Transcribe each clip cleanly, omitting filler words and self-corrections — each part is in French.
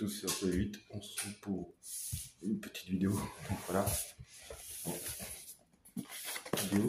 tous sur C8, on se retrouve pour une petite vidéo. Donc voilà, vidéo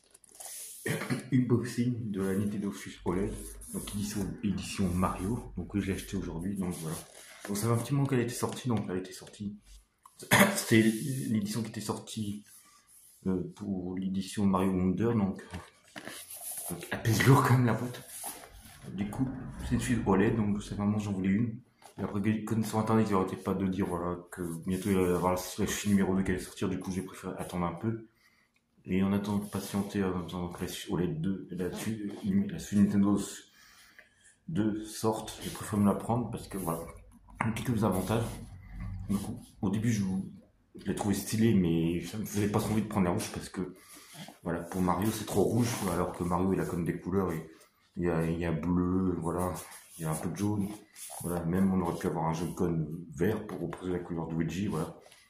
unboxing de la Nintendo Switch OLED, donc édition Mario. Donc que j'ai acheté aujourd'hui. Donc voilà. Donc ça fait un petit moment qu'elle a été sortie. Donc elle a été sortie. C'était l'édition qui était sortie pour l'édition Mario Wonder. Donc elle pèse lourd quand même la boîte. Du coup, c'est une Switch OLED, donc c'est vraiment j'en voulais une. Et après, comme sur internet, ils n'arrêtaient pas de dire voilà, que bientôt il va y avoir la Switch numéro 2 qui allait sortir, du coup j'ai préféré attendre un peu. Et en attendant de patienter en attendant que la Switch OLED 2, là-dessus, la Switch Nintendo 2 sorte, j'ai préféré me la prendre parce que voilà, il y a quelques avantages. Du coup, au début, je l'ai trouvé stylé, mais ça me faisait pas trop envie de prendre la rouge parce que voilà, pour Mario c'est trop rouge, alors que Mario il a comme des couleurs et il y a bleu, voilà, il y a un peu de jaune, voilà, même on aurait pu avoir un Joy-Con vert pour représenter la couleur de Luigi, voilà.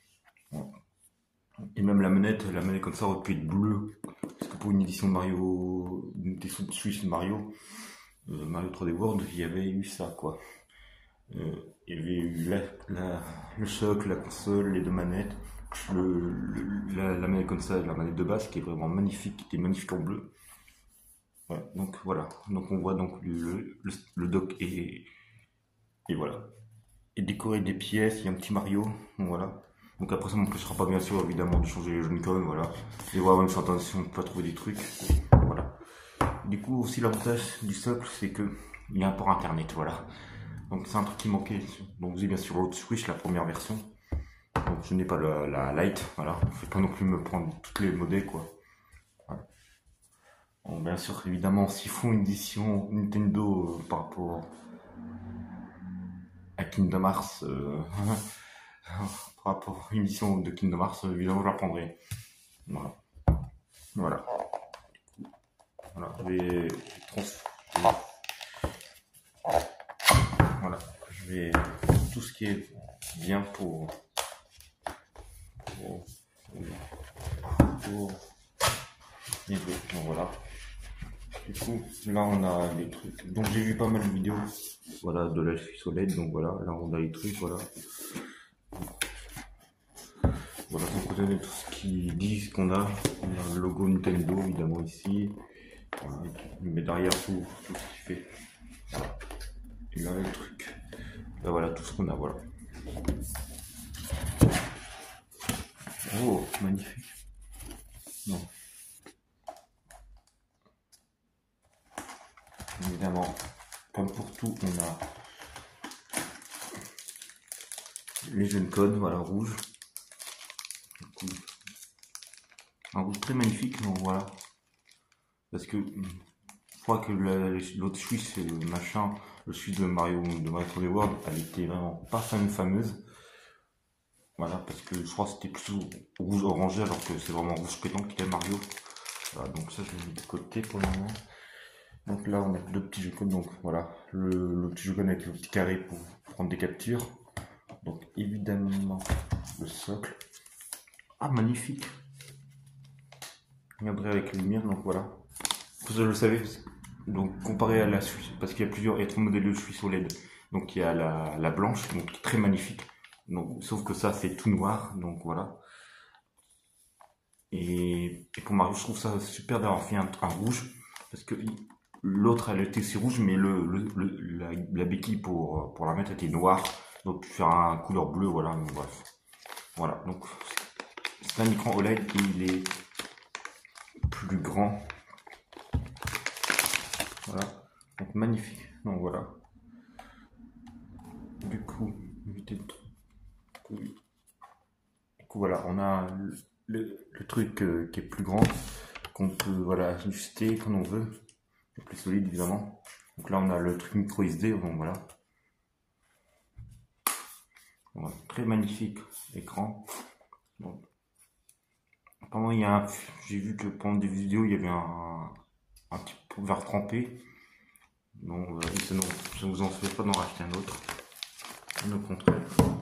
Et même la manette comme ça aurait pu être bleue, parce que pour une édition de Mario, une édition de Switch Mario, Mario 3D World, il y avait eu ça, quoi. Il y avait eu le socle, la console, les deux manettes, la manette comme ça, la manette de base qui est vraiment magnifique, qui était magnifique en bleu. Ouais, donc voilà, donc on voit donc le dock et voilà, et décoré des pièces, il y a un petit Mario, donc voilà. Donc après ça m'empêchera pas bien sûr évidemment de changer les Joy-Con, voilà. Et voilà, même si on peut pas trouver des trucs, voilà. Du coup aussi l'avantage du socle c'est que il y a un port internet, voilà. Donc c'est un truc qui manquait. Donc vous avez bien sûr l'autre Switch, la première version. Donc je n'ai pas la Lite, voilà. Il ne faut pas non plus me prendre toutes les modèles, quoi. Voilà. Bon, bien sûr, évidemment, s'ils font une édition Nintendo par rapport à Kingdom Hearts, par rapport à une édition de Kingdom Hearts, évidemment, je la prendrai. Voilà. Voilà. Voilà. Voilà. Je vais tout ce qui est bien pour les deux. Donc voilà. Du coup, là on a les trucs. Donc j'ai vu pas mal de vidéos, voilà, de la Switch OLED. Donc voilà, là on a les trucs, voilà. Voilà, donc vous avez tout ce qu'ils disent qu'on a. On a le logo Nintendo évidemment ici. Voilà. Mais derrière tout ce qu'il fait. Voilà. Et là les trucs. Là voilà tout ce qu'on a, voilà. Oh, magnifique. Non. Évidemment, comme pour tout, on a les Joy-Con, voilà, rouge. Un rouge très magnifique, donc voilà. Parce que je crois que l'autre Switch, machin, le Switch de Mario 3D World, elle était vraiment pas fameuse. Voilà, parce que je crois que c'était plutôt rouge orangé, alors que c'est vraiment rouge pétant qui était Mario. Voilà, donc ça je l'ai mis de côté pour le moment. Donc là on a deux petits Joy-Con, donc voilà, le petit Joy-Con avec le petit carré pour prendre des captures. Donc évidemment le socle. Ah, magnifique. Regardez avec la lumière, donc voilà. Vous le savez, donc comparé à la Switch, parce qu'il y a plusieurs, il y a trois modèles de Switch OLED. Donc il y a la blanche, donc très magnifique. Donc, sauf que ça c'est tout noir, donc voilà. Et pour Mario, je trouve ça super d'avoir fait un rouge, parce que l'autre elle était aussi rouge, mais la béquille pour la mettre était noire, donc faire un couleur bleue, voilà. Donc, bref. Voilà, donc c'est un écran OLED et il est plus grand. Voilà, donc magnifique. Donc voilà. Du coup, voilà, on a le truc qui est plus grand, qu'on peut voilà ajuster quand on veut, le plus solide évidemment. Donc là on a le truc micro SD, donc voilà. Voilà, très magnifique écran. Donc, apparemment il y a j'ai vu que pendant des vidéos il y avait un petit verre trempé. Donc je ne vous en souhaite pas d'en racheter un autre. Au contraire.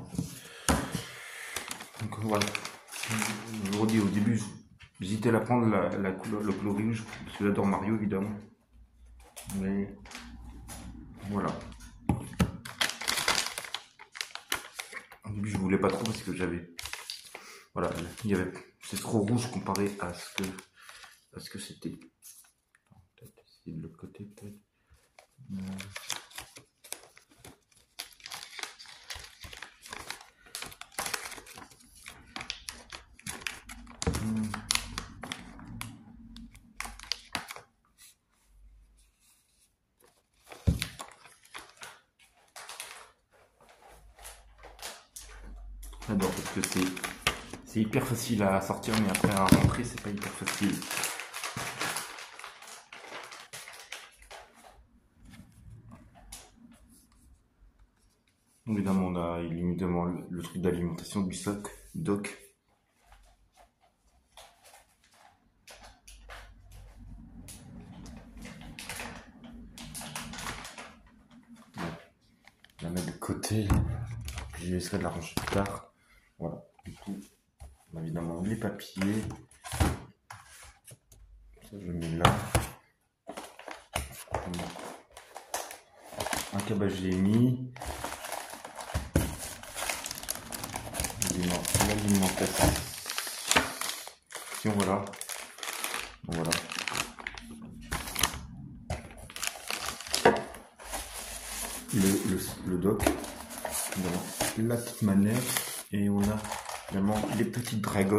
Donc voilà. Je vous redis au début, j'hésitais à la prendre la couleur, le couleur rouge, parce que j'adore Mario évidemment. Mais voilà. voulais pas trop parce que voilà, c'est trop rouge comparé à ce que c'était. Peut-être essayer de l'autre côté, peut-être. J'adore parce que c'est hyper facile à sortir, mais après à rentrer, c'est pas hyper facile. Évidemment, on a évidemment le truc d'alimentation du doc. Je la mettre de côté, puis je laisserai de la ranger plus tard. Voilà, du coup, évidemment les papiers. Ça, je mets là. Un câble HDMI. L'alimentation, voilà. Voilà. Le dock, la petite manette, et on a également les petites dragons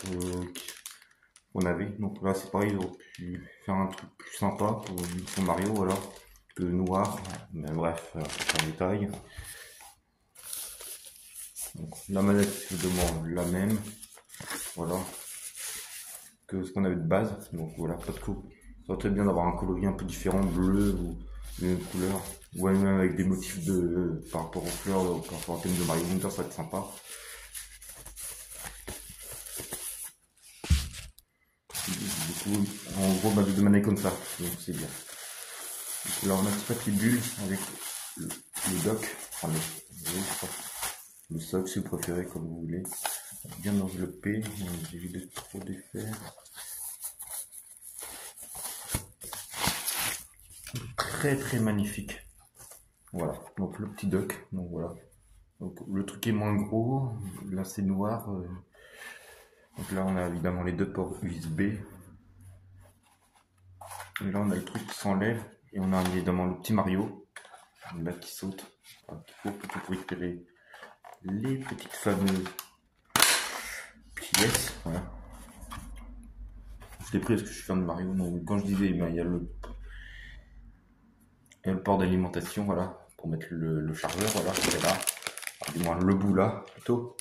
qu'on avait. Donc là c'est pareil, j'aurais pu faire un truc plus sympa pour l'édition Mario, voilà, que noir, mais bref, c'est un détail. Donc, la manette, évidemment la même, voilà, que ce qu'on avait de base. Donc voilà, pas de coup. Ça serait bien d'avoir un coloris un peu différent, bleu ou une couleur, ou même avec des motifs par rapport aux fleurs, par rapport au thème de Mario Wonder, ça va être sympa. Du coup, en gros, de manière comme ça, donc c'est bien. Du coup, là, on a ce papier bulle avec le dock, enfin le soc, si vous préférez, comme vous voulez, bien enveloppé. J'évite de trop défaire. Très magnifique. Voilà, donc le petit dock, donc voilà. Donc le truc est moins gros, là c'est noir. Donc là on a évidemment les deux ports USB. Et là on a le truc qui s'enlève et on a évidemment le petit Mario là qui saute. Voilà, qu'il faut pour récupérer les petites fameuses pièces. Voilà. Je l'ai pris parce que je suis fan de Mario. Donc quand je disais, il y a le port d'alimentation, voilà, pour mettre le chargeur, voilà, c'est là. Du moins le bout là, plutôt.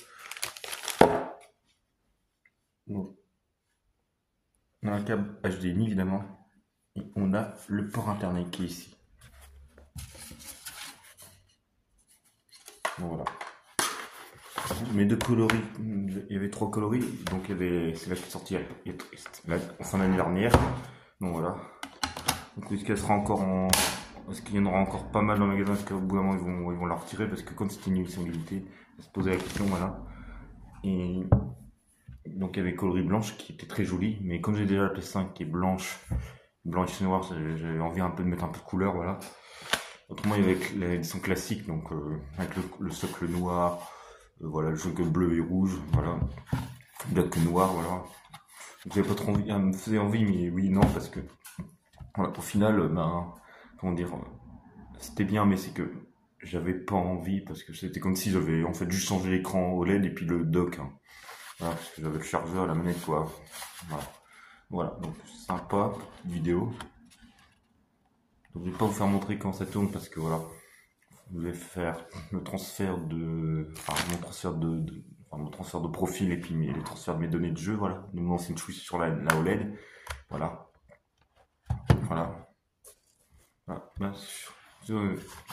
Donc, on a un câble HDMI évidemment. Et on a le port internet qui est ici. Donc voilà. Mes deux coloris, il y avait 3 coloris, donc c'est là qui est sorti en fin d'année dernière. Donc voilà. Donc est-ce qu'elle sera encore est-ce qu'il y en aura encore pas mal dans le magasin, parce qu'au bout d'un moment ils vont la retirer, parce que comme c'était une émission limitée, on se posait la question, voilà. Et donc il y avait coloris blanche qui était très jolie, mais comme j'ai déjà la PS5 qui est blanche et noire, j'avais envie un peu de mettre un peu de couleur, voilà. Autrement il y avait l'édition classique, donc avec le socle noir, voilà, le socle bleu et rouge, voilà, bloc noir, voilà. Donc j'avais pas trop envie, me faisait envie, mais oui, non, parce que voilà, au final, comment dire, c'était bien, mais c'est que j'avais pas envie, parce que c'était comme si j'avais en fait juste changé l'écran OLED et puis le dock, hein. Voilà, parce que j'avais le chargeur, la manette, quoi. Voilà, donc sympa, petite vidéo. Donc je vais pas vous faire montrer quand ça tourne, parce que voilà, je vais faire le transfert mon transfert de profil et puis les transferts de mes données de jeu, voilà, de mon ancienne Switch sur la OLED, voilà. Sur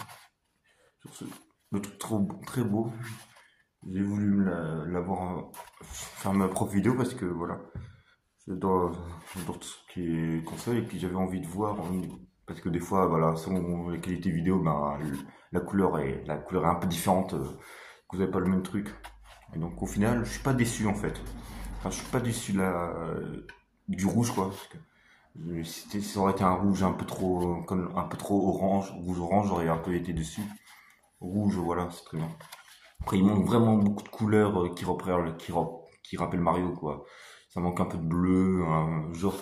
le truc très beau, j'ai voulu faire ma propre vidéo parce que voilà, j'adore tout ce qui est console, et puis j'avais envie de voir, parce que des fois, voilà, selon la qualité vidéo, la couleur est un peu différente, vous n'avez pas le même truc. Et donc au final, je suis pas déçu en fait. Enfin, je suis pas déçu du rouge, quoi. Parce que si ça aurait été un rouge un peu trop orange, rouge-orange, j'aurais un peu été dessus. Rouge, voilà, c'est très bien. Après, il manque vraiment beaucoup de couleurs qui rappellent Mario, quoi. Ça manque un peu de bleu, genre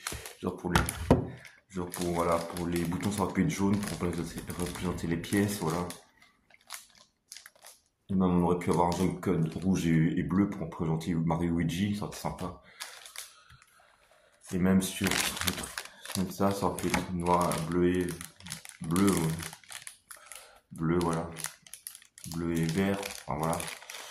voilà, pour les boutons, ça aurait pu être jaune pour représenter les pièces, voilà. Et même, on aurait pu avoir un jaune code rouge et bleu pour représenter Mario et Luigi, ça aurait été sympa. Et même même ça aurait pu être noir, bleu, bleu, voilà. Bleu et vert, enfin voilà.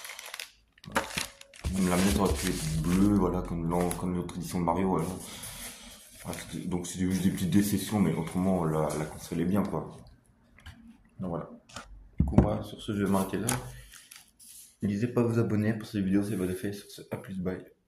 Même la mienne aurait pu être bleue, voilà, comme l'autre édition de Mario, voilà. Donc c'est juste des petites déceptions, mais autrement la console est bien, quoi. Donc voilà. Du coup, moi, sur ce, je vais m'arrêter là. N'hésitez pas à vous abonner pour cette vidéo, c'est votre effet. Sur ce, à plus, bye.